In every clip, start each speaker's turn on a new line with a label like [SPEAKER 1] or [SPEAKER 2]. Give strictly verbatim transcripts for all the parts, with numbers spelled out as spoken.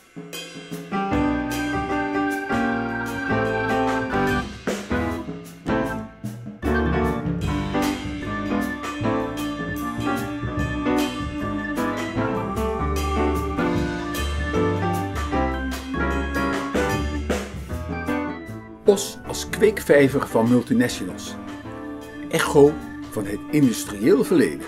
[SPEAKER 1] Os als kweekvijver van multinationals. Echo van het industrieel verleden.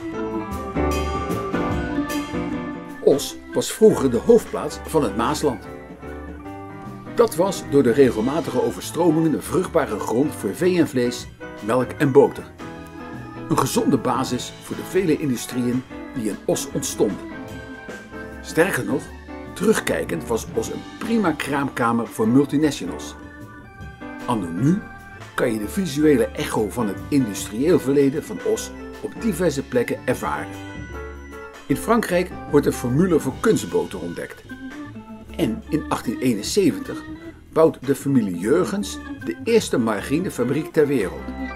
[SPEAKER 1] Os was vroeger de hoofdplaats van het Maasland. Dat was door de regelmatige overstromingen een vruchtbare grond voor vee en vlees, melk en boter. Een gezonde basis voor de vele industrieën die in Os ontstonden. Sterker nog, terugkijkend was Os een prima kraamkamer voor multinationals. Anno nu kan je de visuele echo van het industrieel verleden van Os op diverse plekken ervaren. In Frankrijk wordt de formule voor kunstboter ontdekt. En in achttien eenenzeventig bouwt de familie Jurgens de eerste margarinefabriek ter wereld.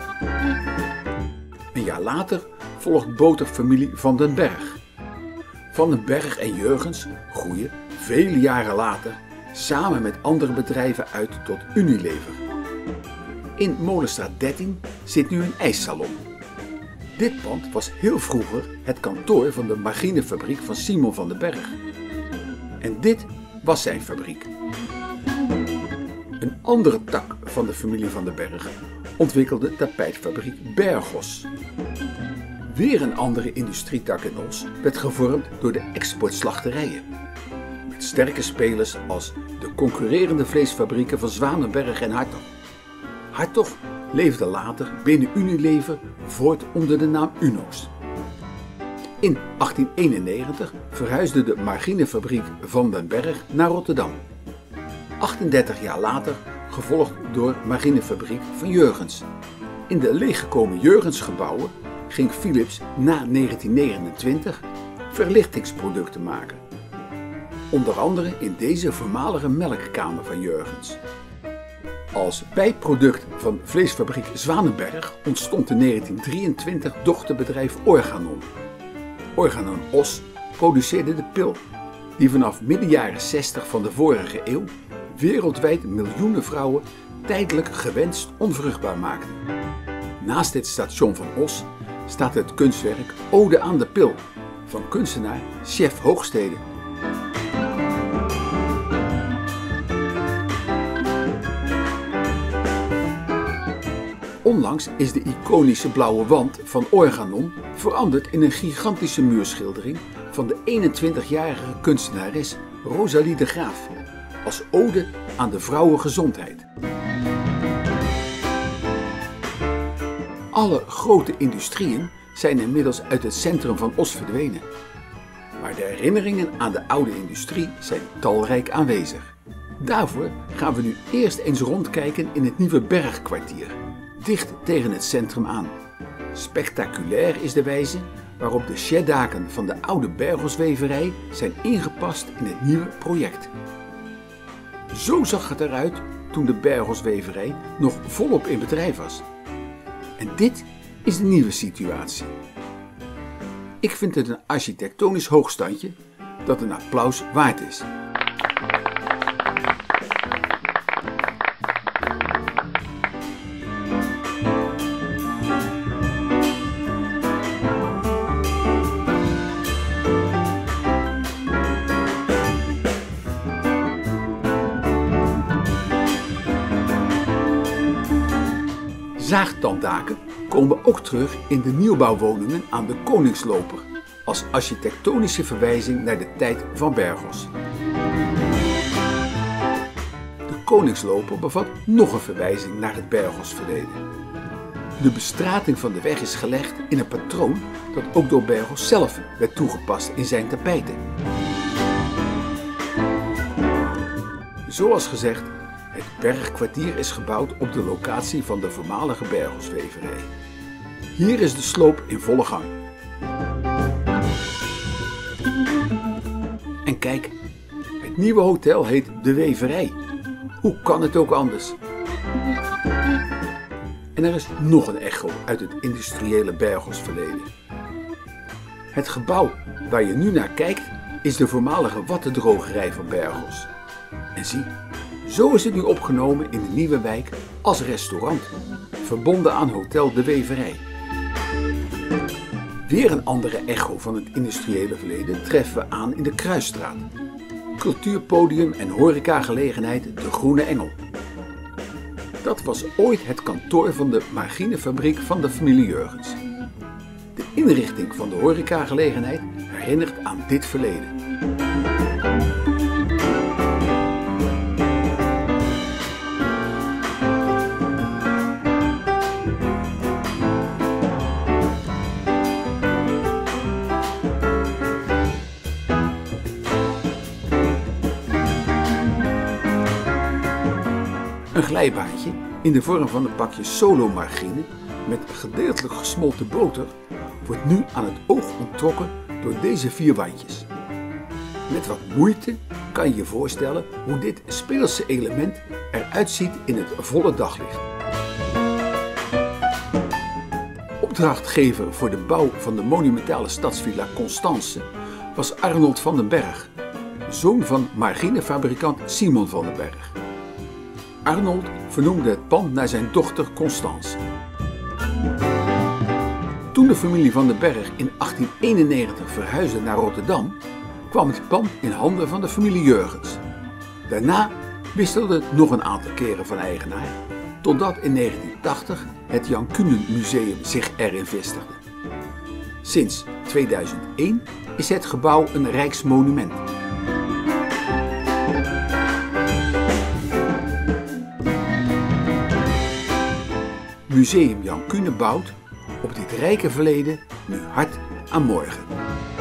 [SPEAKER 1] Een jaar later volgt boterfamilie Van den Berg. Van den Berg en Jurgens groeien vele jaren later samen met andere bedrijven uit tot Unilever. In Molenstraat dertien zit nu een ijssalon. Dit pand was heel vroeger het kantoor van de margarinefabriek van Simon van den Berg. En dit was zijn fabriek. Een andere tak van de familie Van den Berg ontwikkelde de tapijtfabriek Bergos. Weer een andere industrietak in Os werd gevormd door de exportslachterijen. Met sterke spelers als de concurrerende vleesfabrieken van Zwanenberg en Hartog. Hartog leefde later binnen Unilever voort onder de naam Uno's. In achttien eenennegentig verhuisde de margarinefabriek Van den Berg naar Rotterdam. achtendertig jaar later gevolgd door margarinefabriek van Jurgens. In de leeggekomen Jurgensgebouwen ging Philips na negentien negenentwintig verlichtingsproducten maken. Onder andere in deze voormalige melkkamer van Jurgens. Als bijproduct van vleesfabriek Zwanenberg ontstond in negentien drieëntwintig dochterbedrijf Organon. Organon Os produceerde de pil, die vanaf midden jaren zestig van de vorige eeuw wereldwijd miljoenen vrouwen tijdelijk gewenst onvruchtbaar maakte. Naast dit station van Os staat het kunstwerk Ode aan de Pil van kunstenaar Chef Hoogstede. Onlangs is de iconische blauwe wand van Organon veranderd in een gigantische muurschildering van de eenentwintigjarige kunstenares Rosalie de Graaf, als ode aan de vrouwengezondheid. Alle grote industrieën zijn inmiddels uit het centrum van Os verdwenen. Maar de herinneringen aan de oude industrie zijn talrijk aanwezig. Daarvoor gaan we nu eerst eens rondkijken in het nieuwe Bergkwartier, dicht tegen het centrum aan. Spectaculair is de wijze waarop de sheddaken van de oude Bergosweverij zijn ingepast in het nieuwe project. Zo zag het eruit toen de Bergosweverij nog volop in bedrijf was. En dit is de nieuwe situatie. Ik vind het een architectonisch hoogstandje dat een applaus waard is. Zaagtanddaken komen ook terug in de nieuwbouwwoningen aan de Koningsloper, als architectonische verwijzing naar de tijd van Bergos. De Koningsloper bevat nog een verwijzing naar het Bergos-verleden. De bestrating van de weg is gelegd in een patroon dat ook door Bergos zelf werd toegepast in zijn tapijten. Zoals gezegd, het Bergkwartier is gebouwd op de locatie van de voormalige Bergosweverij. Hier is de sloop in volle gang. En kijk, het nieuwe hotel heet De Weverij. Hoe kan het ook anders? En er is nog een echo uit het industriële Bergos-verleden. Het gebouw waar je nu naar kijkt is de voormalige wattendrogerij van Bergos. En zie, zo is het nu opgenomen in de nieuwe wijk als restaurant, verbonden aan Hotel de Weverij. Weer een andere echo van het industriële verleden treffen we aan in de Kruisstraat. Cultuurpodium en horecagelegenheid De Groene Engel. Dat was ooit het kantoor van de margarinefabriek van de familie Jurgens. De inrichting van de horecagelegenheid herinnert aan dit verleden. Een glijbaantje in de vorm van een pakje solo margarine met gedeeltelijk gesmolten boter wordt nu aan het oog onttrokken door deze vier wandjes. Met wat moeite kan je je voorstellen hoe dit speelse element eruit ziet in het volle daglicht. Opdrachtgever voor de bouw van de monumentale stadsvilla Constance was Arnold van den Berg, zoon van margarinefabrikant Simon van den Berg. Arnold vernoemde het pand naar zijn dochter Constance. Toen de familie van den Berg in achttien eenennegentig verhuisde naar Rotterdam, kwam het pand in handen van de familie Jurgens. Daarna wisselde het nog een aantal keren van eigenaar, totdat in negentien tachtig het Jan Kuenen Museum zich erin vestigde. Sinds tweeduizend één is het gebouw een rijksmonument. Museum Jan Kuenen bouwt op dit rijke verleden nu hard aan morgen.